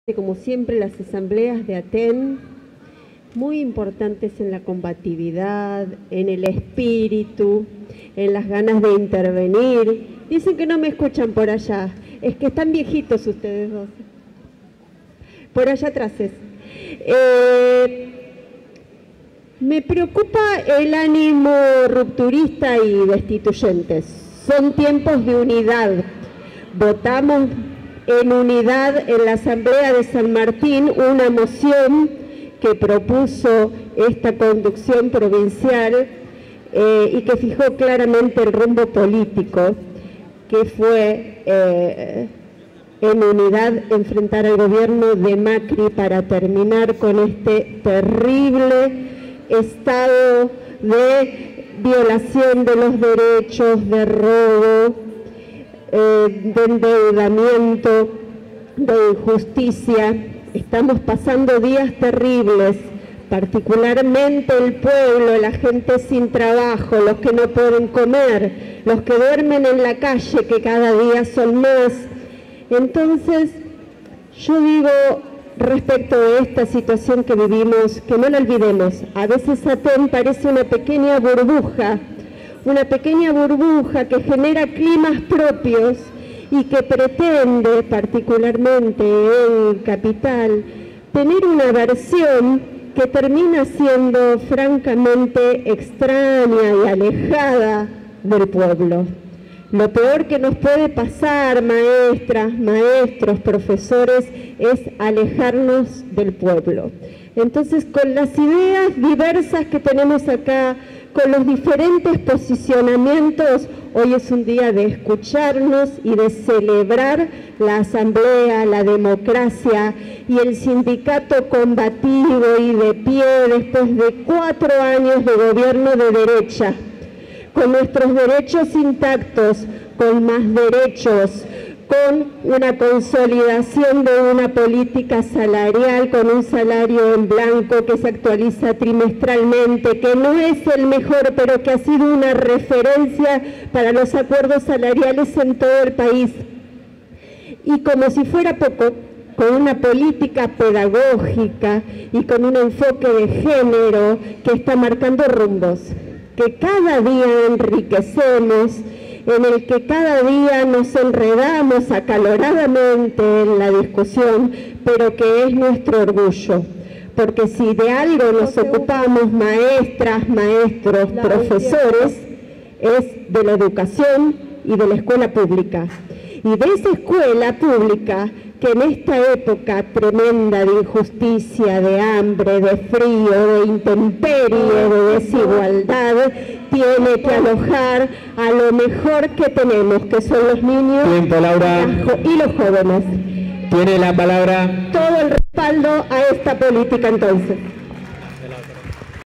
Como siempre, las asambleas de Aten, muy importantes en la combatividad, en el espíritu, en las ganas de intervenir. Dicen que no me escuchan por allá, es que están viejitos ustedes dos. Por allá atrás es. Me preocupa el ánimo rupturista y destituyentes. Son tiempos de unidad. Votamos en unidad en la Asamblea de San Martín una moción que propuso esta conducción provincial y que fijó claramente el rumbo político, que fue en unidad enfrentar al gobierno de Macri para terminar con este terrible estado de violación de los derechos, de robo, de endeudamiento, de injusticia. Estamos pasando días terribles, particularmente el pueblo, la gente sin trabajo, los que no pueden comer, los que duermen en la calle, que cada día son más. Entonces, yo digo, respecto de esta situación que vivimos, que no la olvidemos, a veces Aten parece una pequeña burbuja que genera climas propios y que pretende, particularmente en Capital, tener una versión que termina siendo francamente extraña y alejada del pueblo. Lo peor que nos puede pasar, maestras, maestros, profesores, es alejarnos del pueblo. Entonces, con las ideas diversas que tenemos acá, con los diferentes posicionamientos, hoy es un día de escucharnos y de celebrar la asamblea, la democracia y el sindicato combativo y de pie después de 4 años de gobierno de derecha, con nuestros derechos intactos, con más derechos, con una consolidación de una política salarial, con un salario en blanco que se actualiza trimestralmente, que no es el mejor, pero que ha sido una referencia para los acuerdos salariales en todo el país. Y como si fuera poco, con una política pedagógica y con un enfoque de género que está marcando rumbos, que cada día enriquecemos, en el que cada día nos enredamos acaloradamente en la discusión, pero que es nuestro orgullo. Porque si de algo nos ocupamos, maestras, maestros, profesores, es de la educación y de la escuela pública. Y de esa escuela pública que en esta época tremenda de injusticia, de hambre, de frío, de intemperie, de desigualdad, tiene que alojar a lo mejor que tenemos, que son los niños. Tiempo, Laura. Y los jóvenes. Tiene la palabra. Todo el respaldo a esta política entonces.